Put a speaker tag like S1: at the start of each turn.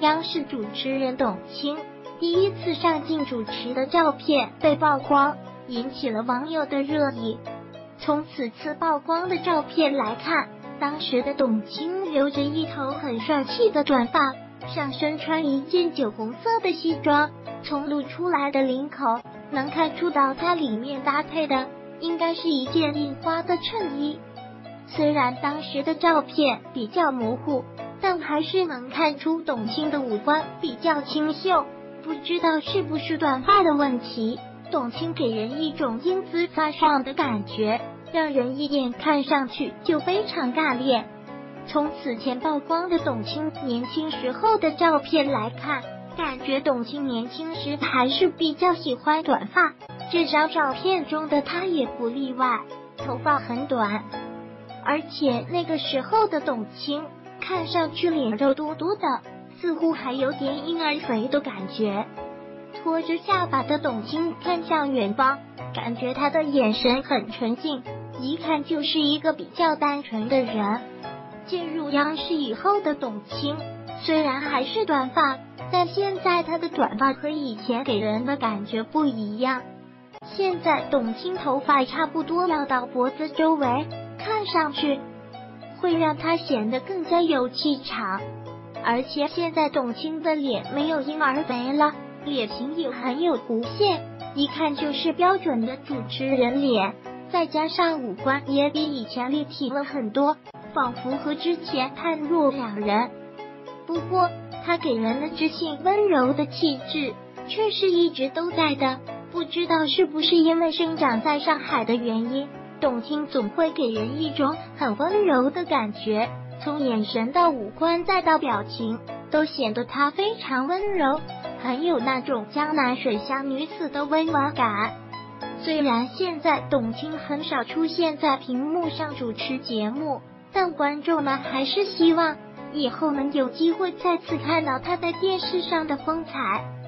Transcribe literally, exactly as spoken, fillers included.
S1: 央视主持人董卿第一次上镜主持的照片被曝光，引起了网友的热议。从此次曝光的照片来看，当时的董卿留着一头很帅气的短发，上身穿一件酒红色的西装，从露出来的领口能看出到她里面搭配的应该是一件印花的衬衣。虽然当时的照片比较模糊，但还是能看出董卿的五官比较清秀，不知道是不是短发的问题，董卿给人一种英姿飒爽的感觉，让人一眼看上去就非常干练。从此前曝光的董卿年轻时候的照片来看，感觉董卿年轻时还是比较喜欢短发，这张照片中的她也不例外，头发很短。而且那个时候的董卿看上去脸肉嘟嘟的，似乎还有点婴儿肥的感觉。拖着下巴的董卿看向远方，感觉她的眼神很纯净，一看就是一个比较单纯的人。进入央视以后的董卿虽然还是短发，但现在她的短发和以前给人的感觉不一样。现在董卿头发差不多要到脖子周围，看上去会让她显得更加有气场。而且现在董卿的脸没有婴儿肥了，脸型也很有弧线，一看就是标准的主持人脸，再加上五官也比以前立体了很多，仿佛和之前判若两人。不过她给人的知性温柔的气质却是一直都在的，不知道是不是因为生长在上海的原因，董卿总会给人一种很温柔的感觉，从眼神到五官再到表情，都显得她非常温柔，很有那种江南水乡女子的温婉感。虽然现在董卿很少出现在屏幕上主持节目，但观众们还是希望以后能有机会再次看到她在电视上的风采。